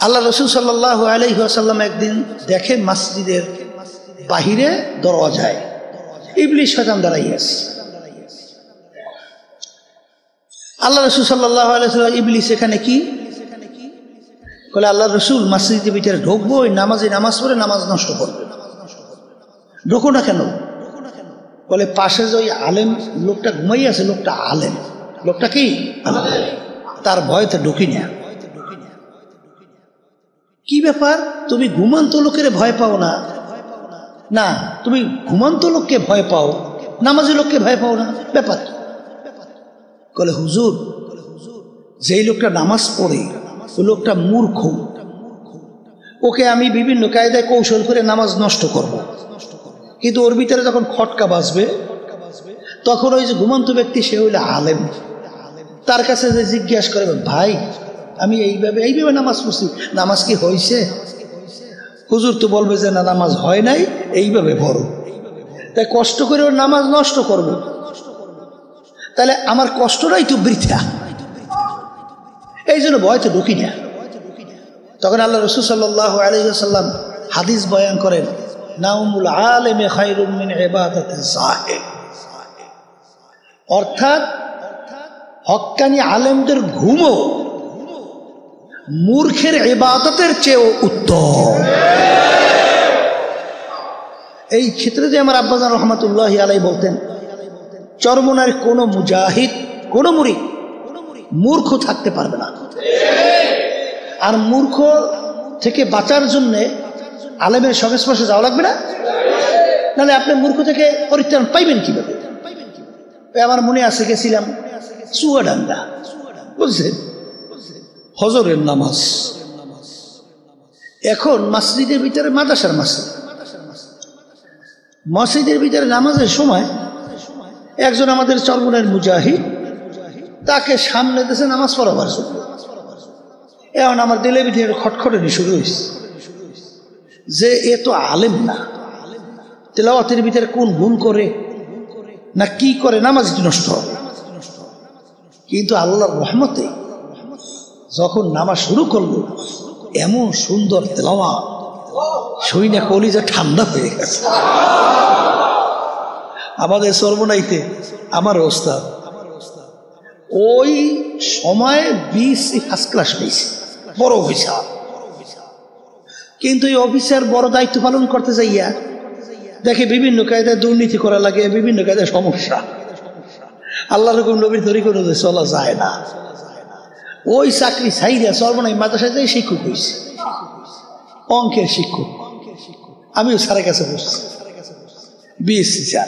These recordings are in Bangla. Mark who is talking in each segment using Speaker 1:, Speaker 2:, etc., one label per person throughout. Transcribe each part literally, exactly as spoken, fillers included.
Speaker 1: আল্লাহ রসুল সাল্লাল্লাহু আলাইহি ওয়াসাল্লাম একদিন দেখেন মসজিদের বাহিরে দরওয়াজায় ইবলিস শয়তান দাঁড়াইয়া আছে। আল্লাহ রসুল সাল্লাল্লাহু আলাইহি ওয়াসাল্লাম, ইবলিস এখানে কি? বলে আল্লাহ রসুল মসজিদের ভিতরে ঢুকবো, ওই নামাজে নামাজ পড়ে নামাজ নষ্ট করবে, ঢুকো না কেন? বলে পাশে যে ওই আলেম লোকটা ঘুমাই আছে, লোকটা আলেম, লোকটা কি তার ভয়তে ঢুকি না। কি ব্যাপার, তুমি ঘুমান্ত লোকের ভয় পাও না? না, তুমি ঘুমান্ত লোককে ভয় পাও, নামাজি লোককে ভয় পাও না, ব্যাপার? বলে হুজুর, যেই লোকটা নামাজ পড়ে ওই লোকটা মূর্খ, ওকে আমি বিভিন্ন কায়দায় কৌশল করে নামাজ নষ্ট করব, কিন্তু ওর ভিতরে যখন খটকা বাজবে তখন ওই যে ঘুমন্ত ব্যক্তি সে হইলে আলেম, তার কাছে যে জিজ্ঞাসা করে, ভাই আমি এইভাবে এইভাবে নামাজ পড়ছি, নামাজ কি হয়েছে? হুজুর তো বলবে যে না, নামাজ হয় নাই, এইভাবে পড়ো। তাই কষ্ট করে ওর নামাজ নষ্ট করব, তাহলে আমার কষ্টটাই তো বৃথা, এই জন্য ভয়তে ঢুকি না। তখন আল্লাহ রসুল সাল্লাল্লাহু আলাইহি ওয়াসাল্লাম হাদিস বয়ান করেন, নাউমুল আলেমে খায়রুম মিন ইবাদাতিজ জাহিল। অর্থাৎ হক্কানি আলেমদের ঘুমও মূর্খের ইবাদতের চেয়েও উত্তম। এই ক্ষেত্রে যে আমার আব্বাজান রহমাতুল্লাহি আলাইহি বলতেন, চরমনার কোন মুজাহিদ, কোন মুরিদ মূর্খ থাকতে পারবে না। আর মূর্খ থেকে বাঁচার জন্য আলেমের সংস্পর্শে যাওয়া লাগবে না, নাহলে আপনি মূর্খ থেকে পরিত্রাণ পাইবেন কিভাবে? আমার মনে আছে, গেছিলাম চুয়াডাঙ্গা, বুঝছেন, হজরের নামাজ। এখন মসজিদের ভিতরে, মাদ্রাসার মসজিদ, মসজিদের ভিতরে নামাজের সময় একজন আমাদের চরমনের মুজাহিদ তাকে সামনে দিয়েছে নামাজ পড়াবার জন্য। এখন আমার দিলের ভিতরে খটখটানি শুরু হয়েছে যে এ তো আলেম না, তেলাওয়াতের ভিতরে কোন ভুল করে না কি করে, নামাজ নষ্ট হবে। কিন্তু আল্লাহর রহমতে যখন নামাজ শুরু করলো, এমন সুন্দর তেলাওয়াত, শুনে কলিজা ঠান্ডা হয়ে গেছে। আমাদের সর্বনাইতে আমার ওস্তাদ ওই সময় বিশ ফার্স্ট ক্লাস পেয়েছে, বড় অফিসার। কিন্তু এই অফিসার বড় দায়িত্ব পালন করতে যাইয়া দেখে বিভিন্ন কায়দায় দুর্নীতি করা লাগে, বিভিন্ন কায়দায় সমস্যা, আল্লাহ রকম নবীর তরিকা অনুযায়ী চলা যায় না। ওই চাকরি ছাইরা সর্বনাই মাদ্রাসায় যাই শিক্ষক হয়েছে, অঙ্কের শিক্ষক। আমিও স্যারের কাছে বসছি, বিএসসি স্যার।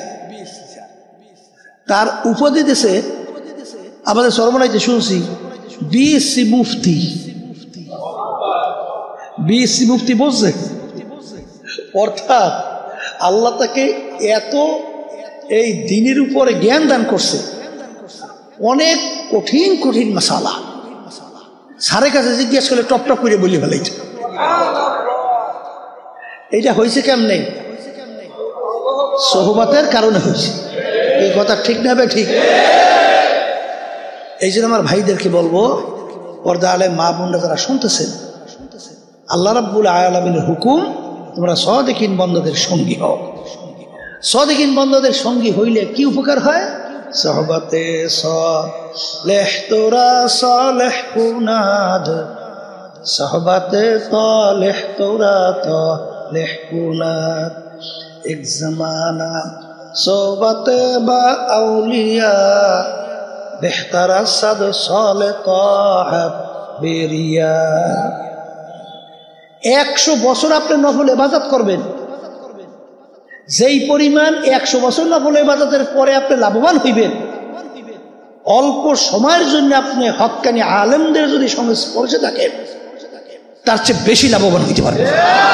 Speaker 1: তার উপাধি দেশে আমাদের সর্বনাইতে শুনছি বিএসসি মুফতি। বিএসসি মুফতি বলছে, অর্থাৎ আল্লাহ তাকে এত এই দিনের উপরে জ্ঞান দান করছে, অনেক কঠিন কঠিন মাসালা স্যারের কাছে জিজ্ঞাসা করলে টপ টপ করে বলি ফেলাইছে। এইটা হয়েছে কেমনে? সোহবাতের কারণে হয়েছে। এই কথা ঠিক না হবে? ঠিক। এই জন্য আমার ভাইদেরকে বলবো, পর্দা আলেম মা বোনরা যারা শুনতেছেন, আল্লাহ রাব্বুল আলামিনের হুকুম, তোমরা সাদিকিন বান্দাদের সঙ্গী হও। সাদিকিন বান্দাদের সঙ্গী হইলে কি উপকার হয়? সোহবতে সালেহ তোরা সালেহ কুনাদ, সোহবতে সালেহ তোরা সালেহ কুনাদ। এক জমানা সোহবতে বা আউলিয়া, বেহতার সাদ সালে তাহাব বেরিয়া। একশো বছর আপনি নফল ইবাদত করবেন, যেই পরিমাণ একশো বছর নফল ইবাদতের পরে আপনি লাভবান হইবেন, অল্প সময়ের জন্য আপনি হক্কানি আলেমদের যদি সংস্পর্শে থাকেন, তার চেয়ে বেশি লাভবান হইতে পারবেন।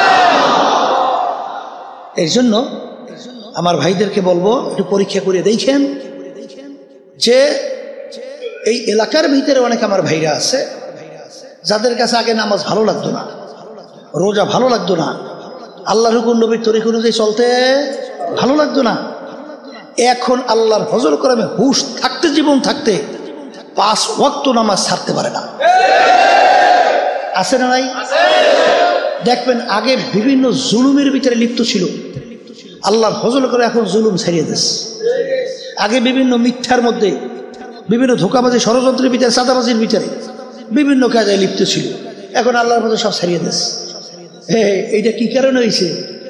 Speaker 1: এর জন্য আমার ভাইদেরকে বলবো, একটু পরীক্ষা করে দেখেন যে এই এলাকার ভিতরে অনেক আমার ভাইরা আছে যাদের কাছে আগে নামাজ ভালো লাগতো না, রোজা ভালো লাগতো না, আল্লাহর হুকুম নবীর তরিকা অনুযায়ী চলতে ভালো লাগতো না। এখন আল্লাহর ফজল করামে হুশ থাকতে, জীবন থাকতে পাঁচ ওয়াক্ত নামাজ ছাড়তে পারে না। আছে না নাই? দেখবেন আগে বিভিন্ন জুলুমের ভিতরে লিপ্ত ছিল, আল্লাহর ফজল করে এখন জুলুম ছাড়িয়ে দিচ্ছে। আগে বিভিন্ন মিথ্যার মধ্যে, বিভিন্ন ধোঁকাবাজি, ষড়যন্ত্রের ভিতরে, চাঁদাবাজির ভিতরে বিভিন্ন কাজে লিপ্ত ছিল, এখন আল্লাহর ফজল সব ছাড়িয়ে দিচ্ছে। হ্যাঁ, এইটা কি কারণে হয়েছে?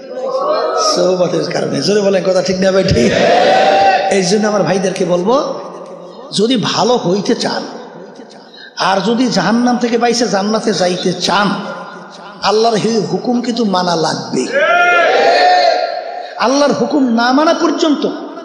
Speaker 1: সওবাতের কারণে। জোরে বলেন কথা ঠিক না ভাই? ঠিক। এই জন্য আমার ভাইদেরকে বলবো, যদি ভালো হইতে চান আর যদি জাহান্নাম থেকে বাইসে জান্নাতে যাইতে চান, আল্লাহর হুকুম কিন্তু মানা লাগবে। আল্লাহর হুকুম না মানা পর্যন্ত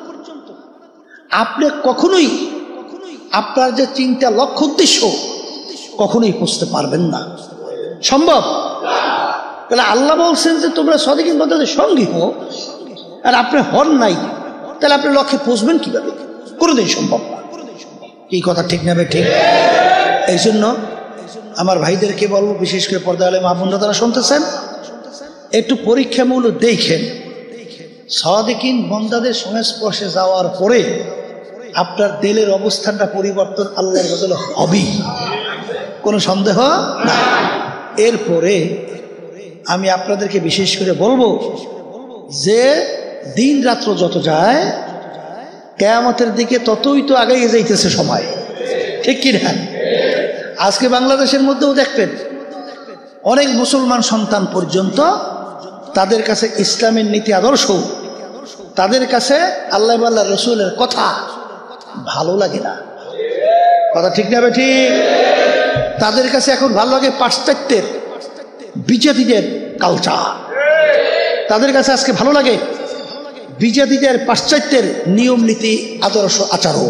Speaker 1: আপনি কখনোই আপনার যে চিন্তা, লক্ষ্য, উদ্দেশ্য কখনোই বুঝতে পারবেন না, সম্ভব। তাহলে আল্লাহ বলছেন যে তোমরা সাদিকিন বান্দাদের সঙ্গী হও, আর আপনি হন নাই, তাহলে আপনি লক্ষ্যে পৌঁছবেন কিভাবে? কোনোদিন সম্ভব না। এই কথা ঠিক না? ঠিক। এই জন্য আমার ভাইদেরকে বলবো, বিশেষ করে পর্দা আলে মা বোনরা তারা শুনতেছেন, একটু পরীক্ষামূলক দেখেন, সাদিকিন বান্দাদের সংস্পর্শে যাওয়ার পরে আপনার দিলের অবস্থানটা পরিবর্তন আল্লাহর বদলে হবেই, কোনো সন্দেহ না। এরপরে আমি আপনাদেরকে বিশেষ করে বলবো যে দিন রাত্র যত যায় কিয়ামতের দিকে ততই তো আগাইয়ে যাইতেছে সময়, ঠিক কি না? আজকে বাংলাদেশের মধ্যেও দেখবেন অনেক মুসলমান সন্তান পর্যন্ত তাদের কাছে ইসলামের নীতি আদর্শ, তাদের কাছে আল্লাহ আল্লাহ রসুলের কথা ভালো লাগে না। কথা ঠিক না? ঠিক। তাদের কাছে এখন ভালো লাগে পাশ্চাত্যের, বিজাতিদের কালচার। তাদের কাছে আজকে ভালো লাগে বিজাতিদের, পাশ্চাত্যের নিয়ম নীতি, আদর্শ, আচারও।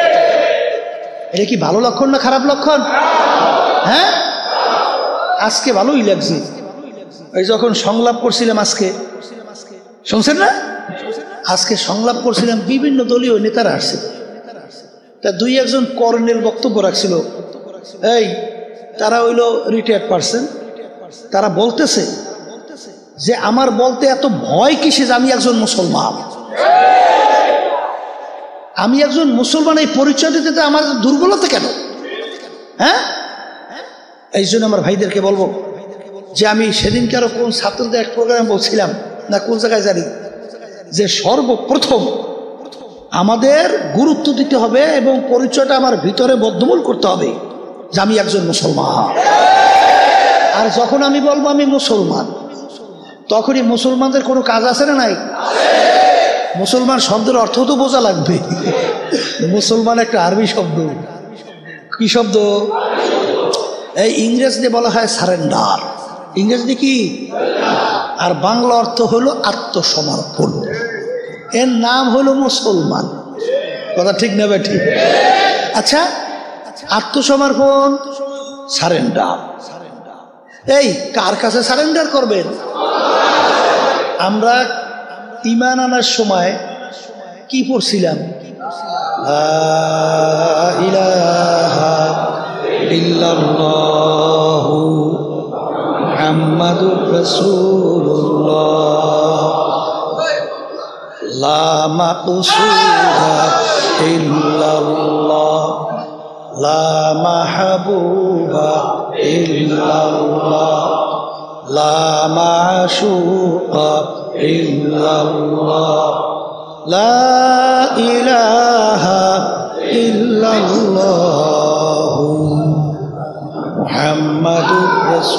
Speaker 1: এটা কি ভালো লক্ষণ না খারাপ লক্ষণ? হ্যাঁ, আজকে ভালোই লাগছে। এই যখন সংলাপ করছিলাম আজকে, শুনছেন না? আজকে সংলাপ করছিলাম, বিভিন্ন দলীয় নেতারা আসছে, তা দুই একজন কর্নেল বক্তব্য রাখছিল। এই তারা হইল রিটায়ার্ড পারসন, তারা বলতেছে যে আমার বলতে এত ভয় কিসে যে আমি একজন মুসলমান, আমি একজন মুসলমান, এই পরিচয় দিতে আমার দুর্বলতা কেন? হ্যাঁ, এই জন্য আমার ভাইদেরকে বলবো যে আমি সেদিনকে আরো কোন ছাত্রদের এক প্রোগ্রামে বলছিলাম না কোন জায়গায় জানি, যে সর্বপ্রথম আমাদের গুরুত্ব দিতে হবে এবং পরিচয়টা আমার ভিতরে বদ্ধমূল করতে হবে যে আমি একজন মুসলমান। আর যখন আমি বলবো আমি মুসলমান, তখনই মুসলমানদের কোনো কাজ আছে না নাই? মুসলমান শব্দের অর্থ তো বোঝা লাগবে। মুসলমান একটা আরবি শব্দ। কি শব্দ? এই ইংরেজিতে বলা হয় সারেন্ডার, ইংরেজি কি? আর বাংলা অর্থ হলো আত্মসমর্পণ। এর নাম হলো মুসলমান। কথা ঠিক না? ঠিক। আচ্ছা, আত্মসমর্পণ, সারেন্ডার, এই কার কাছে সারেন্ডার করবেন? আমরা ঈমান আনার সময় কি পড়ছিলাম? লা ইলাহা ইল্লাল্লাহু মুহাম্মাদুর রাসূলুল্লাহ, লা মাকসুদা ইল্লাল্লাহ, লা মাহবুবা ইল্লাল্লাহ, লা মাশুকা ইল্লাল্লাহ, লা ইলাহা ইল্লাল্লাহু মুহাম্মাদুর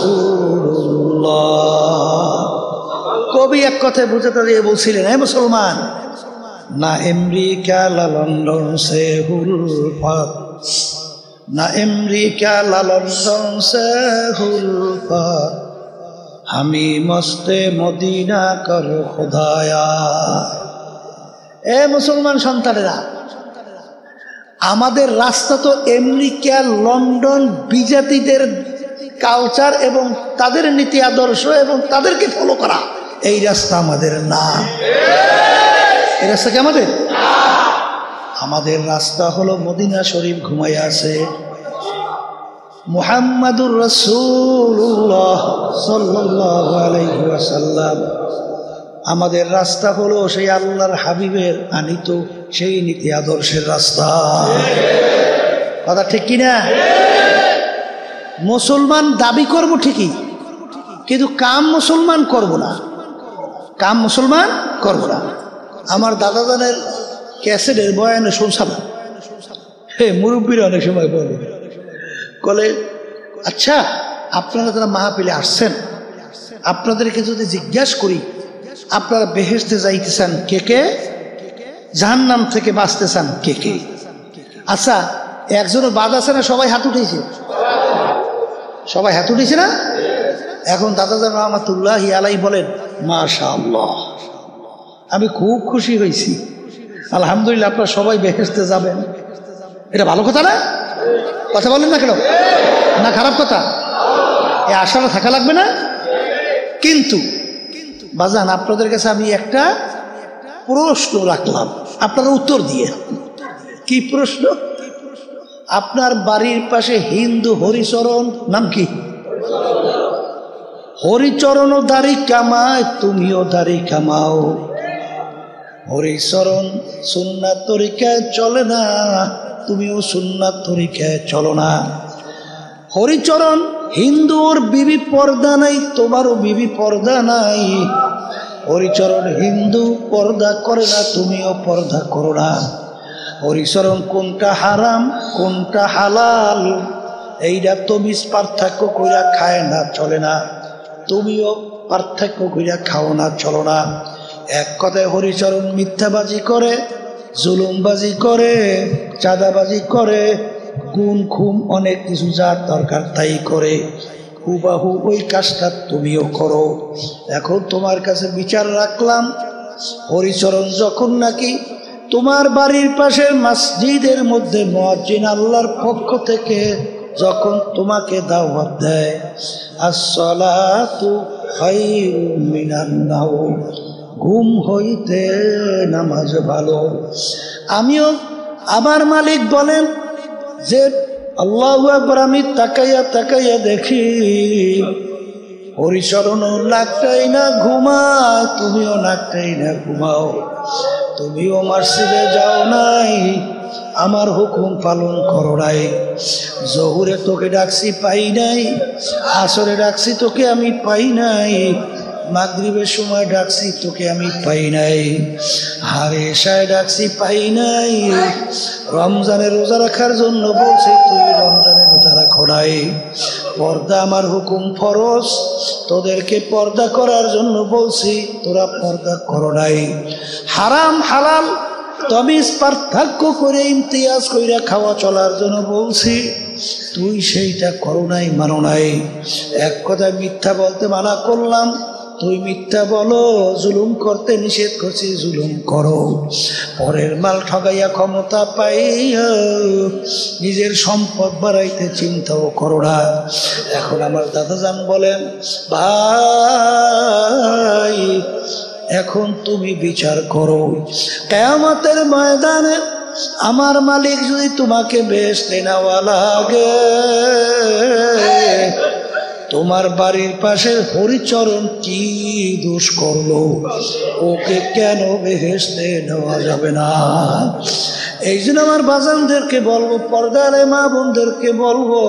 Speaker 1: রাসূলুল্লাহ। কবি এক কথায় বুঝাতে দিয়ে বলছিলেন, হে মুসলমান, না আমেরিকা লা লন্ডন সে হুলফাত, না আমেরিকা লা লন্ডন সে হুলফাত, আমি মস্তে মদিনা কর খোদায়া। এ মুসলমান সন্তানেরা, আমাদের রাস্তা তো আমেরিকা, লন্ডন, বিজাতিদের কালচার এবং তাদের নীতি আদর্শ এবং তাদেরকে ফলো করা, এই রাস্তা আমাদের না। এই রাস্তা কি আমাদের? আমাদের রাস্তা হলো মদিনা শরীফ ঘুমাইয়া আছে, মুহাম্মাদুর রাসূলুল্লাহ সাল্লাল্লাহু আলাইহি ওয়াসাল্লাম। আমাদের রাস্তা হলো সেই আল্লাহর হাবিবের আনিত সেই নীতি আদর্শের রাস্তা। কথা ঠিক কিনা? মুসলমান দাবি করব ঠিকই, কিন্তু কাম মুসলমান করব না, কাম মুসলমান করব না। আমার দাদা দানের ক্যাসেটের বয়ানে শুনছিলাম, হে মুরব্বীরা অনেক সময় বলে বলে আচ্ছা আপনারা যারা মাহফিলে আসছেন, আপনাদেরকে যদি জিজ্ঞাসা করি আপনারা বেহেশতে যাইতেছেন কে কে, জাহান্নাম থেকে বাঁচতে চান কে কে? আচ্ছা একজনও বাদ আছে না? সবাই হাত উঠেছে, সবাই হাত উঠেছে না? এখন দাদাজান রহমাতুল্লাহ আলাই বলেন মাশাআল্লাহ, আমি খুব খুশি হয়েছি, আলহামদুলিল্লাহ আপনারা সবাই বেহেশতে যাবেন। এটা ভালো কথা না? কথা বলেন না কেন? না খারাপ কথা? এই আশাটা থাকা লাগবে না? কিন্তু বাজান আপনাদের কাছে আমি একটা প্রশ্ন রাখলাম, আপনারা উত্তর দিয়ে। কি প্রশ্ন? আপনার বাড়ির পাশে হিন্দু হরিচরণ, নাম কি? হরিচরণও দাড়ি কামায়, তুমিও দাড়ি কামাও। হরিচরণ সুন্নাত তরিকায় চলে না, তুমিও সুন্নাত তরিকায় চলো না। হরিচরণ হিন্দুর বিবি পর্দা নাই, তোমারও বিবি পর্দা নাই। হরিচরণ হিন্দু পর্দা করে না, তুমিও পর্দা করো না। হরিচরণ কোনটা হারাম কোনটা হালাল এইটা তুমি পার্থক্য কইরা খায় না, চলে না। তুমিও পার্থক্য কইরা খাও না, চলো না। এক কথায় হরিচরণ মিথ্যাবাজি করে, জুলুমবাজি করে, চাঁদাবাজি করে, গুণ খুম অনেক কিছু যার দরকার তাই করে। হুবাহু ওই কাজটা তুমিও করো। এখন তোমার কাছে বিচার রাখলাম, হরিচরণ যখন নাকি তোমার বাড়ির পাশের মসজিদের মধ্যে মুয়াজ্জিন আল্লাহর পক্ষ থেকে যখন তোমাকে দাওয়াত দেয়, আসসালাতু খায়রুম মিনান নাওম, ঘুম হইতে নামাজ ভালো। আমিও আমার মালিক বলেন যে আল্লাহু আকবার, আমি তাকাইয়া তাকাইয়া দেখি হরিচরণও নাকটাই না ঘুমায়, তুমিও নাকটাই না ঘুমাও। তুমিও মসজিদে যাও নাই, আমার হুকুম পালন করো নাই। জহুরে তোকে ডাকছি পাই নাই, আসরে ডাকছি তোকে আমি পাই নাই, মাগরিবের সময় ডাকছি তোকে আমি পাই নাই, হারে এশায় ডাকছি পাই নাই। রমজানের রোজা রাখার জন্য বলছি, তুই রমজানের রোজা রাখো নাই। পর্দা আমার হুকুম ফরজ, তোদেরকে পর্দা করার জন্য বলছি, তোরা পর্দা করো নাই। হারাম হালাল তমিজ পার্থক্য করে ইমতিয়াজ কইরা খাওয়া চলার জন্য বলছি, তুই সেইটা করো নাই, মানো নাই। এক কথায় মিথ্যা বলতে মানা করলাম, তুই মিথ্যা বলো। জুলুম করতে নিষেধ করছি, জুলুম করো। পরের মাল ঠগাইয়া ক্ষমতা পাইয়া নিজের সম্পদ বাড়াইতে চিন্তাও করো না। এখন আমার দাদাজান বলেন, ভাই এখন তুমি বিচার করো, কিয়ামতের ময়দানে আমার মালিক যদি তোমাকে বেহেশতে নেওয়া লাগে, তোমার বাড়ির পাশে হরিচরণ কি দোষ করলো, ওকে কেন বেহেশতে নেওয়া যাবে না? এই জন্য আমার বাজানদেরকে বলবো, পর্দার মা বোনদেরকে বলবো,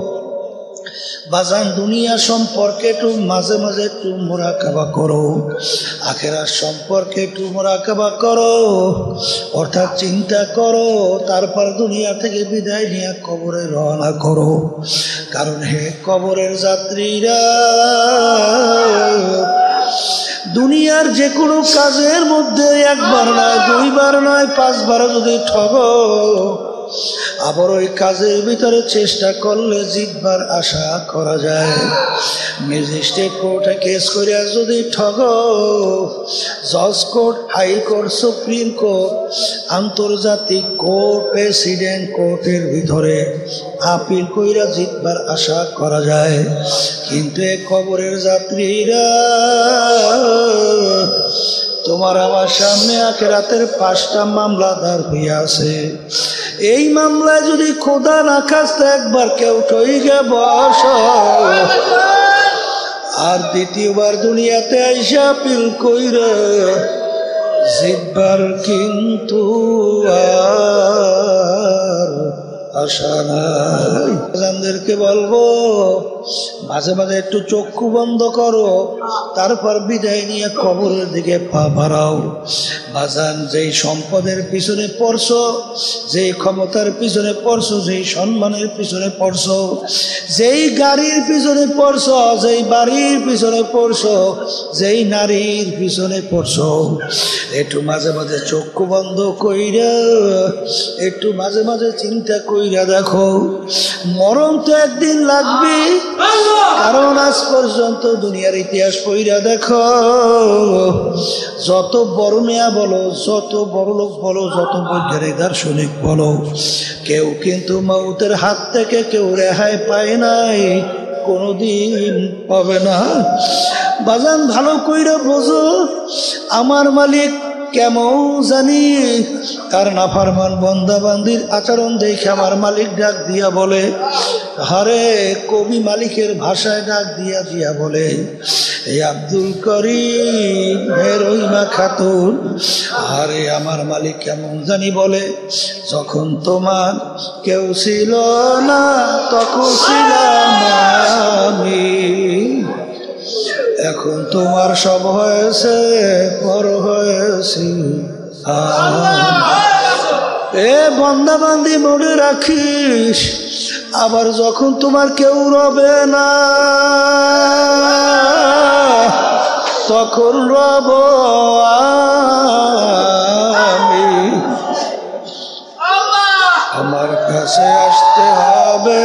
Speaker 1: বাজান দুনিয়া সম্পর্কে একটু মাঝে মাঝে একটু মুরাকাবা করো, আখিরাত সম্পর্কে একটু মুরাকাবা করো, অর্থাৎ চিন্তা করো। তারপর দুনিয়া থেকে বিদায় নিয়ে কবরে রওনা করো। কারণ হে কবরের যাত্রীরা, দুনিয়ার যে কোনো কাজের মধ্যে একবার নয়, দুইবার নয়, পাঁচবার যদি ঠগো, আবার ওই কাজের ভিতরে চেষ্টা করলে জিতবার আশা করা যায়। ম্যাজিস্ট্রেট কোর্টে কেস করিয়া যদি ঠগো, জজ কোর্ট, হাইকোর্ট, সুপ্রিম কোর্ট, আন্তর্জাতিক কোর্ট, প্রেসিডেন্ট কোর্টের ভিতরে আপিল কইরা জিতবার আশা করা যায়। কিন্তু এ কবরের যাত্রীরা, তোমার আমার সামনে আখিরাতের পাঁচটা মামলা দাঁড় হইয়া আছে। এই মামলায় যদি খোদা না খাস্তে একবার কেউ ঠইগে বস, আর দ্বিতীয়বার দুনিয়াতে আইসা পিল কইরে জিতবার কিন্তু আর আশা নাই। বাজানদেরকে বলবো মাঝে মাঝে একটু চক্ষু বন্ধ করো, তারপর বিদায় নিয়ে কবরের দিকে পা বাড়াও। বাজান, যেই সম্পদের পিছনে পড়ছো, যেই ক্ষমতার পিছনে পড়ছো, যেই সম্মানের পিছনে পড়ছো, যেই গাড়ির পিছনে পড়ছো, যেই বাড়ির পিছনে পড়ছো, যেই নারীর পিছনে পড়ছো, একটু মাঝে মাঝে চক্ষু বন্ধ কইরা একটু মাঝে মাঝে চিন্তা কইরা দেখো, মরণ তো একদিন লাগবে। কারণ আজ পর্যন্ত দুনিয়ার ইতিহাস পইরা দেখো, যত বড় মেয়া বলো, যত বড় লোক বলো, যত বৈজ্ঞানিক দার্শনিক বলো, কেউ কিন্তু মৌতের হাত থেকে কেউ রেহাই পায় নাই, কোনদিন পাবে না। বাজান, ভালো কইরা বোঝো, আমার মালিক কেমন জানি, তার নাফরমান বান্দা বান্দির আচরণ দেখে আমার মালিক ডাক দিয়া বলে, হারে কবি মালিকের ভাষায় ডাক দিয়া দিয়া বলে, এই আব্দুল করিম হে রহিমা খাতুন, আরে আমার মালিক কেমন জানি বলে, যখন তোমার কেউ ছিল না তখন ছিলাম আমি, এখন তোমার সব হয়েছে, বড় হয়েছি। এ বান্দা বান্দি মনে রাখিস, আবার যখন তোমার কেউ রবে না তখন রব আমি। আমার কাছে আসতে হবে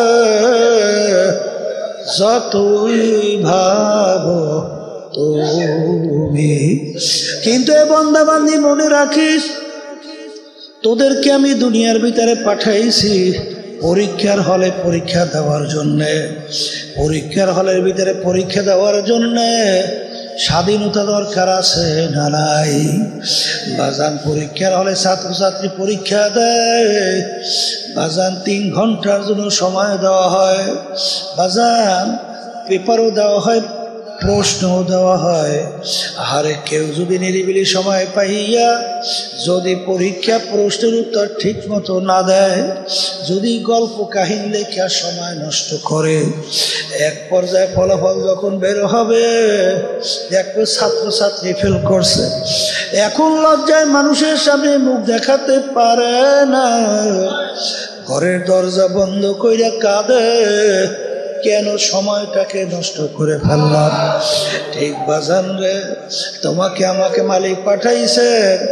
Speaker 1: যতই ভাবো তুমি। কিন্তু এ বান্দা বান্দি মনে রাখিস, তোদেরকে আমি দুনিয়ার ভিতরে পাঠাইছি পরীক্ষার হলে পরীক্ষা দেওয়ার জন্যে। পরীক্ষার হলের ভিতরে পরীক্ষা দেওয়ার জন্যে স্বাধীনতা দরকার আছে না নাই? বাজান, পরীক্ষার হলে ছাত্রছাত্রী পরীক্ষা দেয়, বাজান তিন ঘন্টার জন্য সময় দেওয়া হয়, বাজান পেপারও দেওয়া হয়, প্রশ্নও দেওয়া হয়। আরে কেউ যদি নিরিবিলি সময় পাইয়া যদি পরীক্ষা প্রশ্নের উত্তর ঠিক মতো না দেয়, যদি গল্প কাহিনী লেখার সময় নষ্ট করে, এক পর্যায়ে ফলাফল যখন বের হবে দেখবে ছাত্রছাত্রী ফেল করছে। এখন লজ্জায় মানুষের সামনে মুখ দেখাতে পারে না, ঘরের দরজা বন্ধ কইরা কাঁদে, কেন সময়টাকে নষ্ট করে ফেললাম। ঠিক বাজান রে, তোমাকে আমাকে মালিক পাঠাইছে,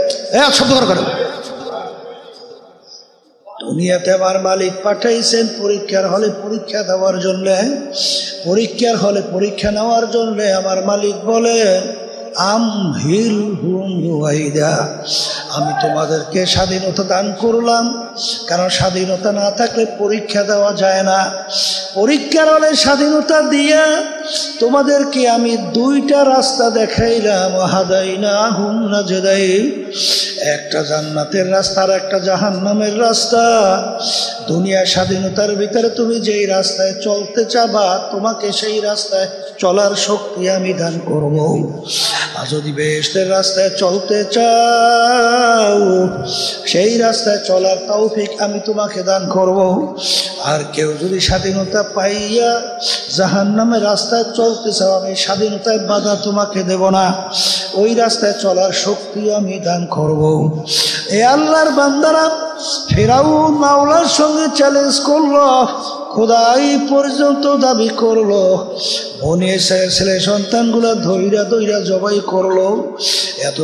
Speaker 1: দুনিয়াতে আমার মালিক পাঠাইছেন পরীক্ষার হলে পরীক্ষা দেওয়ার জন্য। পরীক্ষার হলে পরীক্ষা নেওয়ার জন্য আমার মালিক বলে, আম হিল হুম ওয়াইদা, আমি তোমাদেরকে স্বাধীনতা দান করলাম, কারণ স্বাধীনতা না থাকলে পরীক্ষা দেওয়া যায় না। পরীক্ষার হলে স্বাধীনতা দিয়া তোমাদেরকে আমি দুইটা রাস্তা দেখাইলাম, হাদাইনা হুম নাজদাই, একটা জান্নাতের রাস্তা আর একটা জাহান্নামের রাস্তা। দুনিয়ার স্বাধীনতার ভিতরে তুমি যেই রাস্তায় চলতে চাবা, তোমাকে সেই রাস্তায় চলার শক্তি আমি দান করব। আর যদি বেহেশতের রাস্তায় চলতে চাও, সেই রাস্তায় চলার তৌফিক আমি তোমাকে দান করব। আর কেউ যদি স্বাধীনতা পাইয়া জাহান্নামের রাস্তায় চলতে চাও, আমি স্বাধীনতায় বাধা তোমাকে দেব না, ওই রাস্তায় চলার শক্তি আমি দান করব। এ আল্লাহর বান্দারা ফেরাউন মাওলার সঙ্গে চ্যালেঞ্জ করলো, খোদাই পর্যন্ত দাবি করলো, বনি ইসরাইলের ছেলে সন্তানগুলা ধৈরা ধৈরা জবাই করলো। এত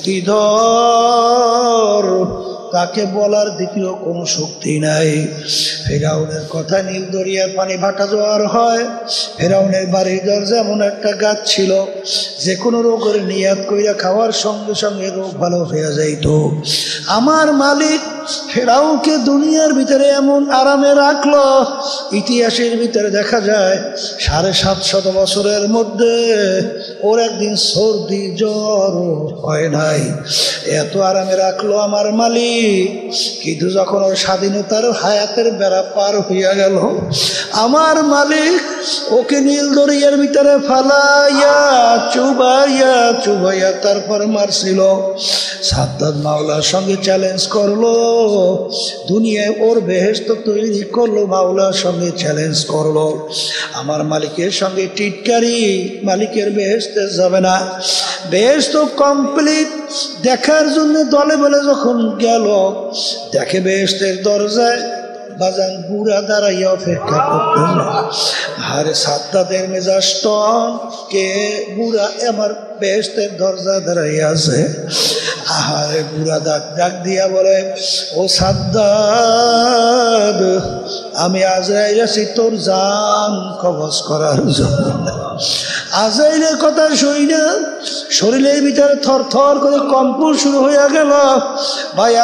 Speaker 1: শক্তিধর, তাকে বলার দ্বিতীয় কোনো শক্তি নাই। ফেরাউনের কথা, নীল দরিয়ার পানি ভাটা জোয়ার হয়, ফেরাউনের বাড়ির দরজা এমন একটা গাছ ছিল, যে কোনো রোগের নিয়াত কইরা খাওয়ার সঙ্গে সঙ্গে রোগ ভালো হয়ে যাইত। আমার মালিক ফেরাউনকে দুনিয়ার ভিতরে এমন আরামে রাখলো, ইতিহাসের ভিতরে দেখা যায় সাড়ে সাতশত বছরের মধ্যে ওর একদিন সর্দি জ্বর হয় নাই, এত আরামে রাখলো আমার মালিক। কিন্তু যখন ওর স্বাধীনতার হায়াতের বেড়া পার হইয়া গেল, আমার মালিক ওকে নীল দরিয়ার ভিতরে ফালাইয়া চুবাইয়া চুবাইয়া তারপর মারছিল। সাদ্দাত মাওলার সঙ্গে চ্যালেঞ্জ করলো, দুনিয়ায় ওর বেহেশত তৈরি করলো, মাওলার সঙ্গে চ্যালেঞ্জ করলো, আমার মালিকের সঙ্গে টিটকারি, মালিকের বেহেশতে যাবে না। বেহেশত কমপ্লিট দেখার জন্য দলে বলে যখন গেল, দেখে বেহেশতের দরজায় বাজান বুড়া দাঁড়াইয়া অপেক্ষা করতেন না। আরে সাদ্দাদের মেজাজ টন, কে বুড়া আমার বেহেশতের দরজা দাঁড়াইয়া আছে। আহারে বুড়া ডাক ডাক দিয়া বলে, ও সাদ্দাদ, আমি আজরাইল আছি তোর জান কবজ করার জন্য। আজরাইলের কথা শুই না, শরীরের ভিতরে থর থর করে কম্পন শুরু হইয়া গেল। ভাই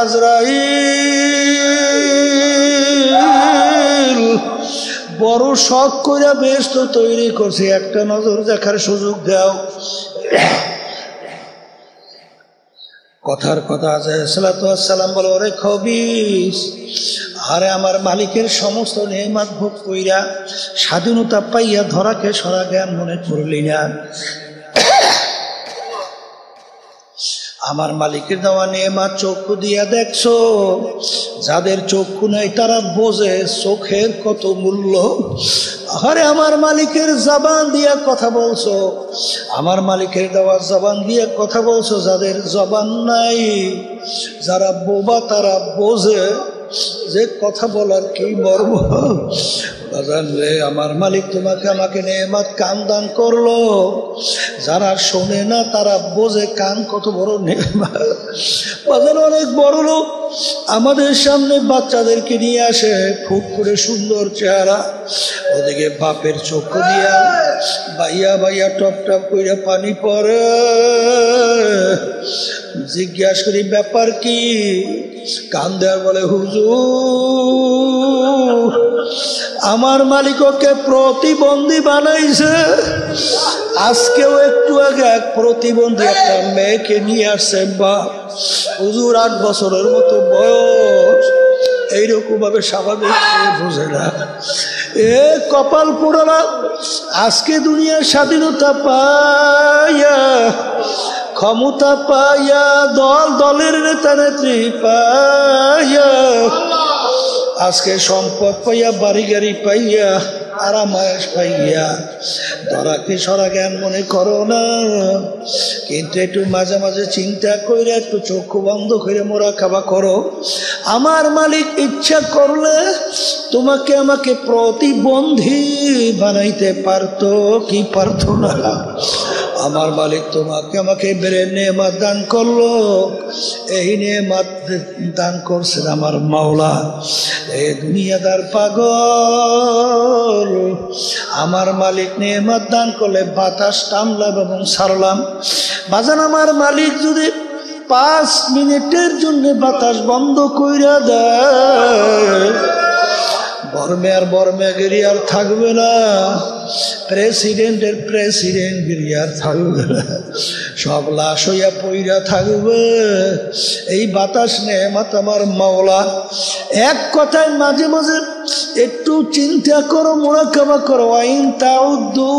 Speaker 1: আজরাইল বড় শখ করে বেহেশত তৈরি করছে, একটা নজর দেখার সুযোগ দাও। কথার কথা সালাম বলো, ওরে খবিস, আরে আমার মালিকের সমস্ত নেয়ামত ভোগ কইরা স্বাধীনতা পাইয়া ধরাকে সরা জ্ঞান মনে করলি না। আমার মালিকের দেওয়া নেয়ামত চক্ষু দিয়া দেখছো, যাদের চক্ষু নাই তারা বোঝে চোখের কত মূল্য। আরে আমার মালিকের জবান দিয়া কথা বলছো, আমার মালিকের দেওয়া জবান দিয়া কথা বলছো, যাদের জবান নাই, যারা বোবা তারা বোঝে যে কথা বলার কি মর্ম। রে আমার মালিক তোমাকে আমাকে নেয়ামত কান দান করলো, যারা শোনে না তারা বোঝে কান কত বড় নেয়ামত। বাজার অনেক বড় লোক আমাদের সামনে বাচ্চাদেরকে নিয়ে আসে, ফুট করে সুন্দর চেহারা, ওদিকে বাপের চক্ষু দিয়া বাইয়া বাইয়া টপ টপ করে পানি পড়ে। জিজ্ঞাসা করি ব্যাপার কি? কান দেওয়ার বলে, হুজুর আমার মালিককে প্রতিবন্ধী বানাইছে। আজকেও একটু আগে এক প্রতিবন্ধী একটা মেয়েকে নিয়ে আসছে, বা হুজুর আট বছরের মতো বয়স, এইরকম ভাবে স্বাভাবিক বুঝে না। এ কপাল পোড়ালা, আজকে দুনিয়ার স্বাধীনতা পাইয়া, ক্ষমতা পাইয়া, দল দলের নেতা নেত্রী পাইয়া, আজকে সম্পদ পাইয়া, বাড়ি গাড়ি পাইয়া, আরামায়েশ পাইয়া ধরাকে সরা জ্ঞান মনে করো না। কিন্তু একটু মাঝে মাঝে চিন্তা করে একটু চক্ষু বন্ধ করে মোরা খাবা করো। আমার মালিক ইচ্ছা করলে তোমাকে আমাকে প্রতিবন্ধী বানাইতে পারতো কি পারতো না? আমার মালিক তোমাকে আমাকে ব্রেন নেয়ামত দান করলো, এই নেয়ামত দান করছেন আমার মাওলা। এই দুনিয়াদার পাগল, আমার মালিক নেয়ামত দান করলে বাতাস টানলাম এবং ছাড়লাম। বাজান আমার মালিক যদি পাঁচ মিনিটের জন্য বাতাস বন্ধ কইরা দেয়, বর্মে আর বর্মে গিরি আর থাকবে না, প্রেসিডেন্টের প্রেসিডেন্ট গিরি আর থাকবে না, সব লাশ হইয়া পইরা থাকবে। এই বাতাস নেয়ামত আমার মাওলা। এক কথায় মাঝে মাঝে একটু চিন্তা করো, মুরাকাবা করো, আইন তাউদ্দু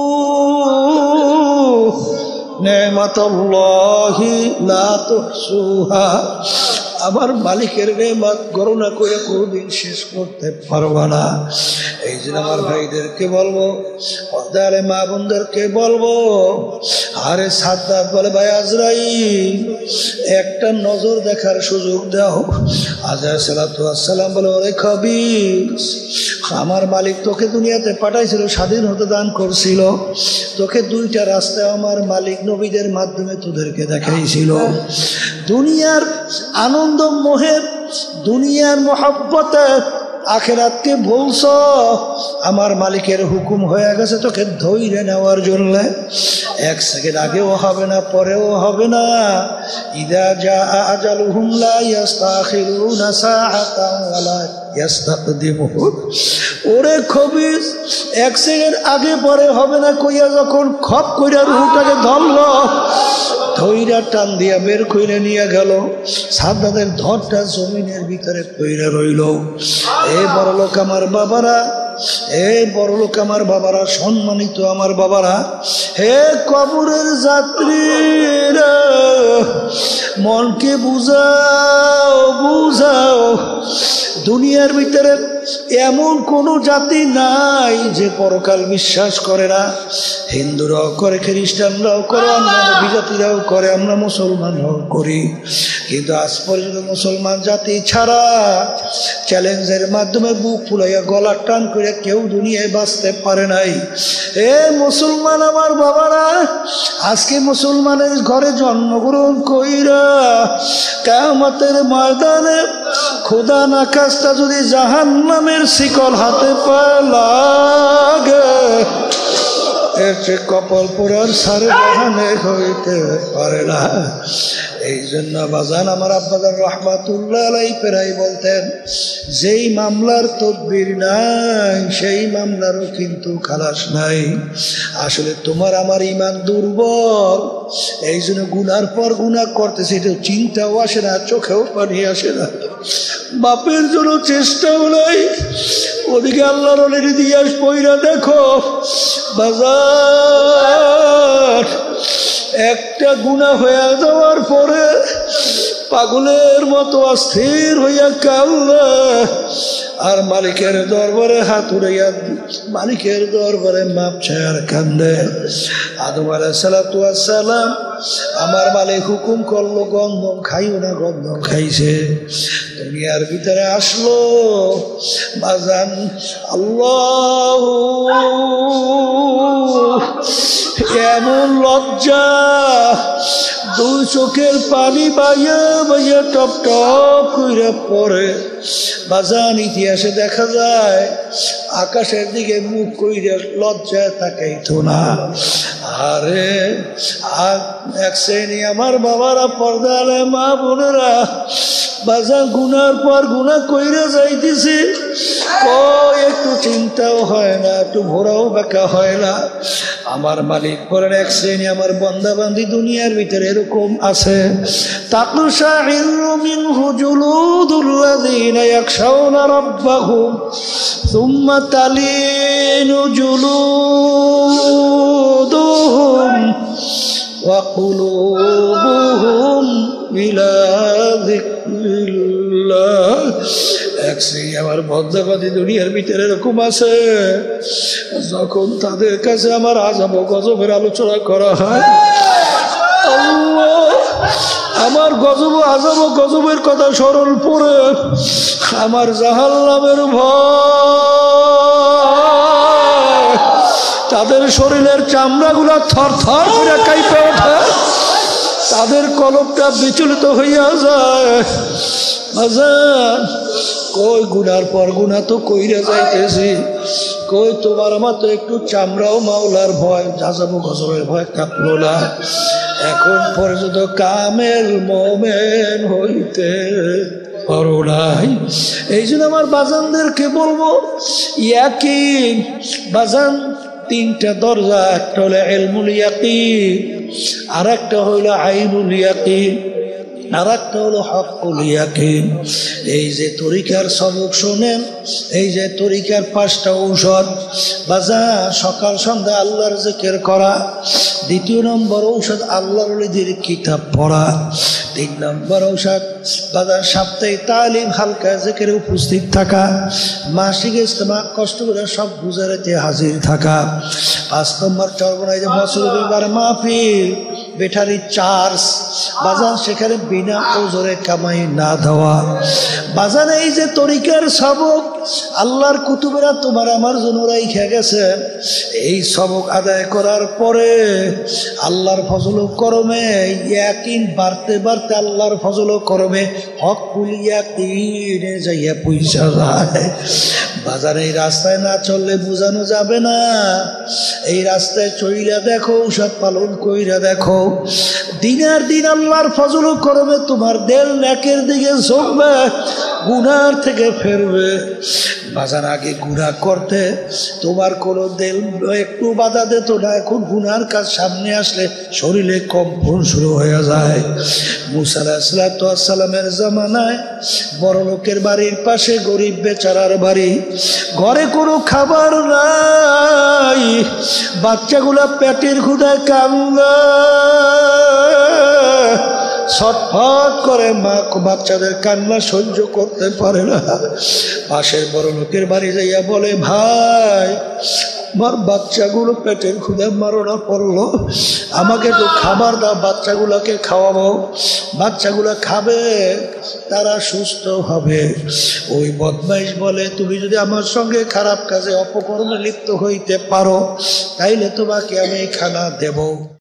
Speaker 1: নেয়ামাতাল্লাহি লা তুহসুহা। আমার মালিকের নেয়ামত গণনা করে কোনদিন শেষ করতে পারবা না। এই জন্য আমার ভাইদেরকে বলবো, পর্দারে মা বোনদেরকে বলবো, আরে সাদ্দাত বলে, ভাই আজরাইল একটা নজর দেখার সুযোগ দাও। আজরাইল সালাতু আসসালাম বলে, ওরে খবিস, আমার মালিক তোকে দুনিয়াতে পাঠাইছিল, স্বাধীন হতে দান করছিল, তোকে দুইটা রাস্তায় আমার মালিক নবীদের মাধ্যমে তোদেরকে দেখাইছিল। দুনিয়ার আনন্দ মোহের, দুনিয়ার মহব্বতে আখেরাতকে ভুলছ, আমার মালিকের হুকুম হয়ে গেছে তোকে ধৈর্য নেওয়ার জন্য। এক সেকেন্ড আগেও হবে না, পরেও হবে না। ইদা জা আজালুহুম লা ইস্তাখিরুনা সাআতান ওয়া লা ইস্তাকদিমুন। ওরে খবিস, এক সেকেন্ড আগে পরে হবে না কইয়া যখন খপ কইরা রুহটাকে ধরল, ধৈরা টান দিয়া বের কইরা নিয়ে গেল, সাদ্দাতের ধরটা জমিনের ভিতরে কইরা রইল। এ বড় লোক আমার বাবারা, হে বড় লোক আমার বাবারা, সম্মানিত আমার বাবারা, হে কবরের যাত্রীরা, মনকে বুঝাও বুঝাও, দুনিয়ার ভিতরে এমন কোনো জাতি নাই যে পরকাল বিশ্বাস করে না। হিন্দুরাও করে, খ্রিস্টানরাও করে, অন্যান্য বিজাতিরাও করে, আমরা মুসলমানরাও করি, কিন্তু আজ পর্যন্ত মুসলমান জাতি ছাড়া চ্যালেঞ্জের মাধ্যমে বুক ফুলাইয়া গলার টান করে কেউ দুনিয়ায় বাঁচতে পারে নাই। এ মুসলমান আমার বাবারা, আজকে মুসলমানের ঘরে জন্মগ্রহণ কইরা কিয়ামতের ময়দানে খোদা না খাস্তা যদি জাহান্নামের শিকল হাতে পায় লাগে, এর চেয়ে কপাল পোড়ার সারে জাহানে হইতে পারে না। এই জন্য বাজান আমার আব্বাজান রহমাতুল্লাহ আলাইহি প্রায় বলতেন, যেই মামলার তদবির নাই সেই মামলারও কিন্তু খালাস নাই। আসলে তোমার আমার ইমান দুর্বল, এই জন্য গুনার পর গুনাহ করতেছে, এটা চিন্তাও আসে না, চোখেও পানি আসে না, বাপের জন্য চেষ্টাও নাই। ওদিকে আল্লাহর ওলির ইতিহাস পইরা দেখো বাজার, একটা গুনাহ হয়ে যাওয়ার পরে পাগলের মতো অস্থির হইয়া কাঁদে আর মালিকের দরবারে হাত উড়াইয়া মালিকের দরবারে মাপ চায় আর কান্দে। আদম আলাইহিস সালাতু ওয়াস সালাম, আমার মালিক হুকুম করলো গন্ধম খাইও না, গন্ধম খাইছে, দুনিয়ার ভিতরে আসলো বাজান। আল্লাহ এমন লজ্জা, দুই চোখের পানি বাইয়া বাইয়া টপ টপ কইরা পড়ে বাজান। ইতিহাসে দেখা যায় আকাশের দিকে মুখ কইরা লজ্জায় তাকাইতো না। আরে এক শ্রেণী আমার বাবারা, পর্দালে মা বোনেরা, বাজান গুনার পর গুনাহ কইরা যাইতেছি, ও একটু চিন্তাও হয় না, একটু ভোরাও বেকা হয় না। আমার মালিক বলেন, এক শ্রেণী আমার বান্দা বান্দি দুনিয়ার ভিতরে এরকম আছে, তাকশাইরু মিনহু জুলুদুল্লাযীনা ইয়াখশাউনা রাব্বাহুম সুম্মা তালিনু জুলুদুহুম ওয়া কুলুবুহুম ইলা যিকরিল্লাহ। এক শ্রেণী আমার বন্দাবাদী দুনিয়ার ভিতরে এরকম আছে, যখন তাদের কাছে আমার আযাব ও গজবের আলোচনা করা হয়, আল্লাহ আমার গজব আযাব ও গজবের কথা স্মরণ পড়ে আমার জাহান্নামের ভয়, তাদের শরীরের চামড়াগুলা থর থর করে কাঁপে ওঠে, তাদের কলবটা বিচলিত হইয়া যায়। কই গুনার পর গুনাহ তো কইরা যাইতেছি, কই তোমার আমার তো একটু চামড়াও মাওলার ভয়, আযাব গজবের ভয় কাঁপলো না, এখন পর্যন্ত কামেল মোমেন হইতে পারো নাই। এই জন্য আমার বাজানদেরকে বলবো, ইয়াকিন বাজান তিনটা দরজা, একটা হলো ইলমুল ইয়াকিন, আর একটা হলো আইনুল ইয়াকিন, আর একটা হলো হকুল ইয়াকিন। এই যে তরিকার সবক শোনেন, এই যে তরিকার পাঁচটা ঔষধ বাজা, সকাল সন্ধ্যা আল্লাহর জিকির করা, দ্বিতীয় নম্বর ঔষধ আল্লাহর ওলিদের কিতাব পড়া, তিন নম্বর ঔষধ বাজার সাপ্তাহিক তালিম হালকা জিকিরে উপস্থিত থাকা, মাসিক ইজতেমা কষ্ট করে সব গুজারাতে হাজির থাকা, পাঁচ নম্বর চরবনাই যে বছর দুইবার মাহফিল ব্যাটারি চার্জ বাজান, সেখানে বিনা ওজরে কামাই না দেওয়া বাজান। এই যে তরিকার সবক আল্লাহর কুতুবেরা তোমার আমার জন্য রাইখা গেছে, এই সবক আদায় করার পরে আল্লাহর ফজল করমে ইয়াকিন বাড়তে বাড়তে আল্লাহর ফজল করমে হকুল ইয়াকিনে যাইয়া পয়সা যায় বাজার। এই রাস্তায় না চললে বোঝানো যাবে না, এই রাস্তায় চইলা দেখো, সব পালন কইরা দেখো, দিনের দিন আল্লাহর ফজল করবে তোমার দেল নেকের দিকে ঝুঁকবে, গুনার থেকে ফেরবে। বাজার আগে গুনাহ করতে তোমার কোনো দিল একটু বাধা দিত না, এখন গুনার কাজ সামনে আসলে শরীরে কম্পন শুরু হয়ে যায়। মুসা আলাইহিস সালামের জামানায় বড় লোকের বাড়ির পাশে গরিব বেচারার বাড়ি, ঘরে কোনো খাবার নাই, বাচ্চাগুলা পেটের ক্ষুধায় কান্না, ছটফট করে মা বাচ্চাদের কান্না সহ্য করতে পারে না। পাশের বড় লোকের বাড়ি যাইয়া বলে, ভাই আমার বাচ্চাগুলো পেটের ক্ষুধায় মারণা পড়লো, আমাকে একটু খাবার দাও, বাচ্চাগুলোকে খাওয়াবো, বাচ্চাগুলো খাবে, তারা সুস্থ হবে। ওই বদমাইশ বলে, তুমি যদি আমার সঙ্গে খারাপ কাজে অপকর্মে লিপ্ত হইতে পারো তাইলে তোমাকে আমি খানা দেব।